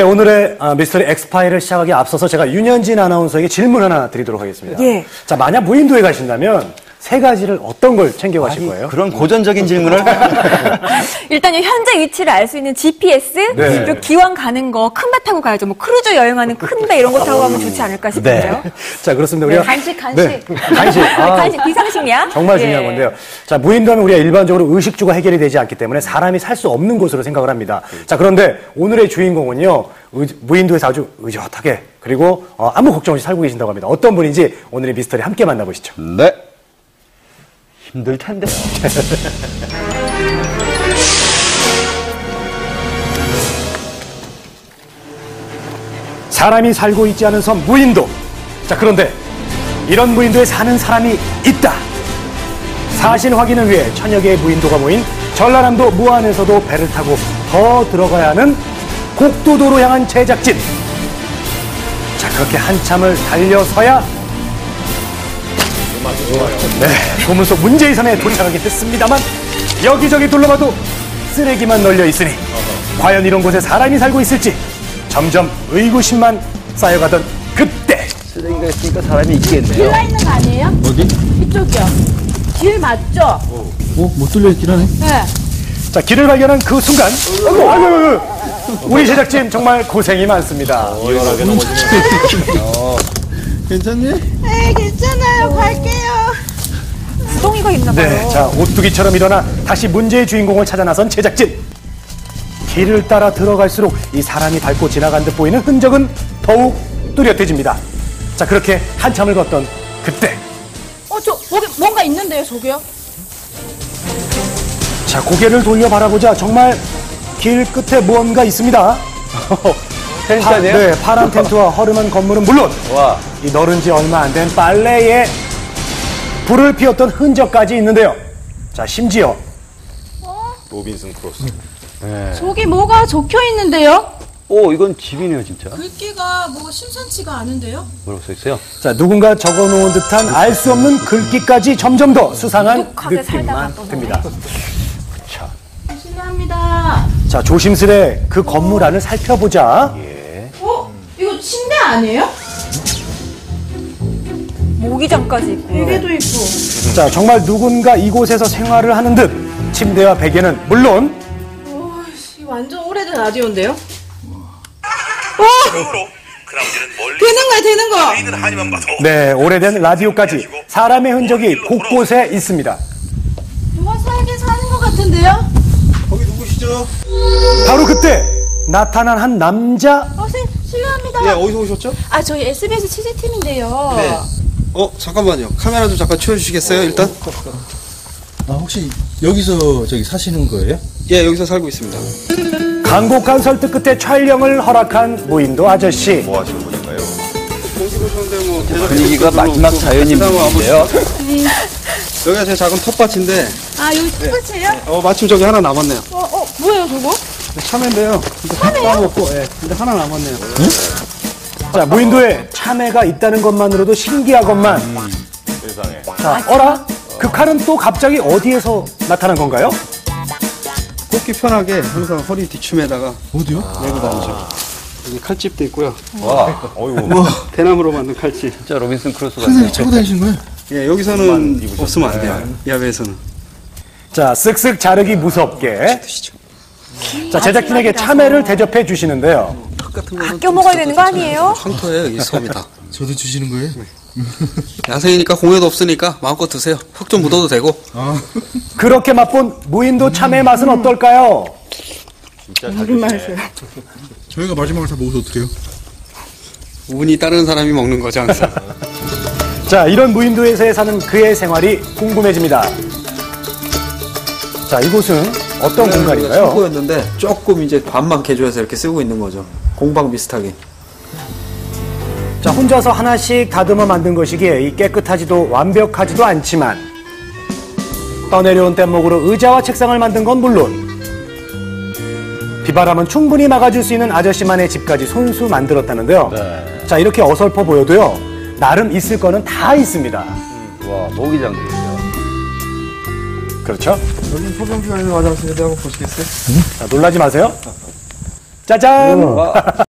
네, 오늘의 미스터리 엑스파일을 시작하기에 앞서서 제가 윤현진 아나운서에게 질문 하나 드리도록 하겠습니다. 예. 자, 만약 무인도에 가신다면 세 가지를 어떤 걸 챙겨가실 거예요? 그런 고전적인 질문을? 일단요, 현재 위치를 알 수 있는 GPS, 네. 그리고 기왕 가는 거 큰 배 타고 가야죠. 뭐 크루즈 여행하는 큰 배 이런 거 타고 가면 좋지 않을까 싶은데요. 네. 자, 그렇습니다. 우리가 간식. 네, 간식. 간식, 비상식량. 정말 중요한 건데요. 자, 무인도 하면 우리가 일반적으로 의식주가 해결이 되지 않기 때문에 사람이 살 수 없는 곳으로 생각을 합니다. 자, 그런데 오늘의 주인공은요, 무인도에서 아주 의젓하게 그리고 아무 걱정 없이 살고 계신다고 합니다. 어떤 분인지 오늘의 미스터리 함께 만나보시죠. 네. 힘들 텐데. 사람이 살고 있지 않은 섬 무인도. 자, 그런데 이런 무인도에 사는 사람이 있다. 사실 확인을 위해 천여 개의 무인도가 모인 전라남도 무안에서도 배를 타고 더 들어가야 하는 곡도도로 향한 제작진. 자, 그렇게 한참을 달려서야 네, 고문 속 문제의 섬에 도착하게 됐습니다만 여기저기 둘러봐도 쓰레기만 널려 있으니 과연 이런 곳에 사람이 살고 있을지 점점 의구심만 쌓여가던 그때 쓰레기가 있으니까 사람이 있겠네요. 길 나 있는 거 아니에요? 어디? 이쪽이요. 길 맞죠? 못 뚫려있긴 하네. 네. 자, 길을 발견한 그 순간 아이고, 우리 제작진 정말 고생이 많습니다. 괜찮니? 네, 괜찮아요. 갈게요. 구덩이가 있나 봐요. 네, 자, 오뚜기처럼 일어나 다시 문제의 주인공을 찾아 나선 제작진. 길을 따라 들어갈수록 이 사람이 밟고 지나간 듯 보이는 흔적은 더욱 뚜렷해집니다. 자, 그렇게 한참을 걷던 그때 거기 뭔가 있는데요, 저기요? 자, 고개를 돌려 바라보자 정말 길 끝에 무언가 있습니다. 펜션이에요? 네, 파란 텐트와 허름한 건물은 물론 와. 이 너른 지 얼마 안 된 빨래에 불을 피웠던 흔적까지 있는데요. 자, 심지어 로빈슨 크로스. 저기 뭐가 적혀 있는데요? 오, 이건 집이네요, 진짜. 글귀가 뭐 심상치가 않은데요? 뭐라고 써 있어요? 자, 누군가 적어놓은 듯한 알 수 없는 글귀까지 점점 더 수상한 독하게 살다가 느낌만 또 듭니다. 실례합니다. 자, 조심스레 그 건물 안을 살펴보자. 이거 침대 아니에요? 모기장까지 있고. 베개도 있고. 자, 정말 누군가 이곳에서 생활을 하는 듯 침대와 베개는 물론 오이씨, 완전 오래된 라디오인데요? 되는 거! 네, 오래된 라디오까지 사람의 흔적이 곳곳에 있습니다. 누가 살긴 사는 것 같은데요? 거기 누구시죠? 바로 그때 나타난 한 남자. 선생님, 실례합니다. 예, 어디서 오셨죠? 아, 저희 SBS 취재팀인데요. 네. 잠깐만요. 카메라 좀 잠깐 치워주시겠어요, 일단? 아, 혹시 여기서 사시는 거예요? 예, 여기서 살고 있습니다. 간곡한 설득 끝에 촬영을 허락한 무인도 아저씨. 뭐 하시는 분인가요? 분위기가 마지막 자연인데요. 여기가 제 작은 텃밭인데, 아, 여기 텃밭이에요? 마침 저기 하나 남았네요. 뭐예요, 저거? 참외인데요. 근데 따먹고, 예. 근데 하나 남았네요. 자, 무인도에 참외가 있다는 것만으로도 신기하건만. 세상에. 자, 어라? 그 칼은 또 갑자기 어디에서 나타난 건가요? 꽂기 편하게 항상 허리 뒤춤에다가 어디요? 메고 다니죠. 여기 칼집도 있고요. 와, 어이구. 대나무로 만든 칼집. 진짜 로빈슨 크루스 같네요. 차고 다니시는 거예요? 예, 여기서는 없으면 안 돼요. 야외에서는. 자, 쓱쓱 자르기 무섭게. 자, 제작진에게 참외를 대접해 주시는데요. 아껴 먹어야 되는 거 아니에요? 황토예요, 이 섬이 다. 저도 주시는 거예요? 야생이니까 공해도 없으니까 마음껏 드세요. 흙 좀 묻어도 되고. 그렇게 맛본 무인도 참외 맛은 어떨까요? 진짜 잘 드시네. 저희가 마지막을 다 먹어서 어떡해요? 운이 다른 사람이 먹는 거죠, 항상. 자, 이런 무인도에서 사는 그의 생활이 궁금해집니다. 자, 이곳은 어떤 공간인가요? 창고였는데 조금 이제 반만 개조해서 이렇게 쓰고 있는 거죠. 공방 비슷하게. 자, 혼자서 하나씩 다듬어 만든 것이기에 이 깨끗하지도 완벽하지도 않지만 떠내려온 뗏목으로 의자와 책상을 만든 건 물론 비바람은 충분히 막아줄 수 있는 아저씨만의 집까지 손수 만들었다는데요. 네. 자, 이렇게 어설퍼 보여도요, 나름 있을 거는 다 있습니다. 와, 모기장도 있어요. 그렇죠? 여기 소변 중에 화장실에 한번 보시겠어요? 자, 놀라지 마세요. 짜잔!